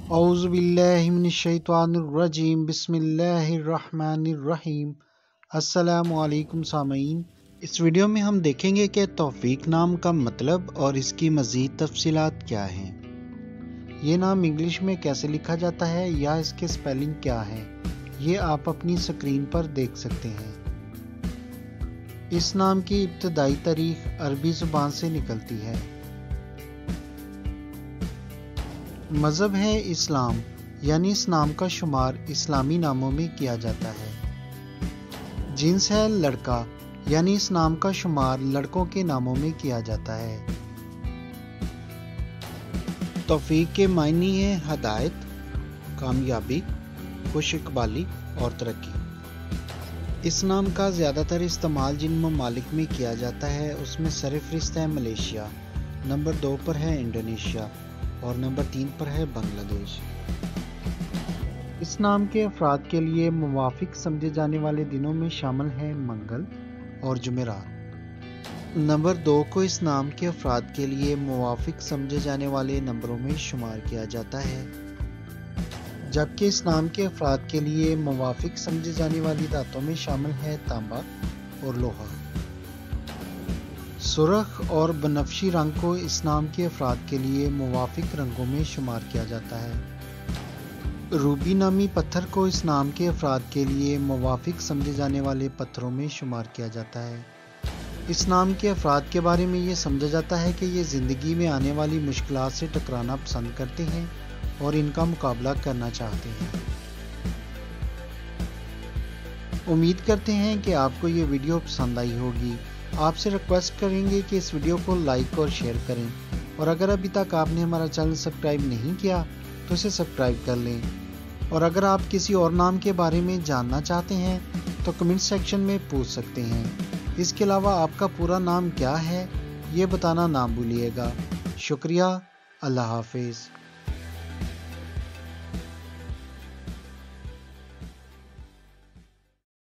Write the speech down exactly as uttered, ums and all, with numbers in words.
اعوذ باللہ من الشیطان الرجیم بسم اللہ الرحمن الرحیم۔ السلام علیکم سامعین، اس ویڈیو میں ہم دیکھیں گے کہ توفیق نام کا مطلب اور اس کی مزید تفصیلات کیا ہیں۔ یہ نام انگلش میں کیسے لکھا جاتا ہے یا اس کے سپیلنگ کیا ہے، یہ آپ اپنی سکرین پر دیکھ سکتے ہیں۔ اس نام کی ابتدائی تاریخ عربی زبان سے نکلتی ہے۔ مذہب ہے اسلام، یعنی اس نام کا شمار اسلامی ناموں میں کیا جاتا ہے۔ جنس ہے لڑکا، یعنی اس نام کا شمار لڑکوں کے ناموں میں کیا جاتا ہے۔ توفیق کے معنی ہیں ہدایت، کامیابی، خوش اقبالی اور ترقی۔ اس نام کا زیادہ تر استعمال جن ممالک میں کیا جاتا ہے اس میں سرفہرست ہے ملیشیا، نمبر دو پر ہے انڈونیشیا اور نمبر تین پر ہے بنگلہ دیش۔ اس نام کے افراد کے لیے موافق سمجھے جانے والے دنوں میں شامل ہیں منگل اور جمعرات۔ نمبر دو کو اس نام کے افراد کے لیے موافق سمجھے جانے والے نمبروں میں شمار کیا جاتا ہے، جبکہ اس نام کے افراد کے لیے موافق سمجھے جانے والی دھاتوں میں شامل ہے تانبا اور لوہا۔ سرخ اور بنفشی رنگ کو اس نام کے افراد کے لیے موافق رنگوں میں شمار کیا جاتا ہے۔ روبی نامی پتھر کو اس نام کے افراد کے لیے موافق سمجھے جانے والے پتھروں میں شمار کیا جاتا ہے۔ اس نام کے افراد کے بارے میں یہ سمجھا جاتا ہے کہ یہ زندگی میں آنے والی مشکلات سے ٹکرانا پسند کرتے ہیں اور ان کا مقابلہ کرنا چاہتے ہیں۔ امید کرتے ہیں کہ آپ کو یہ ویڈیو پسند آئی ہوگی۔ آپ سے ریکویسٹ کریں گے کہ اس ویڈیو کو لائک اور شیئر کریں، اور اگر ابھی تک آپ نے ہمارا چینل سبسکرائب نہیں کیا تو اسے سبسکرائب کر لیں، اور اگر آپ کسی اور نام کے بارے میں جاننا چاہتے ہیں تو کمنٹ سیکشن میں پوچھ سکتے ہیں۔ اس کے علاوہ آپ کا پورا نام کیا ہے یہ بتانا نہ بھولیے گا۔ شکریہ، اللہ حافظ۔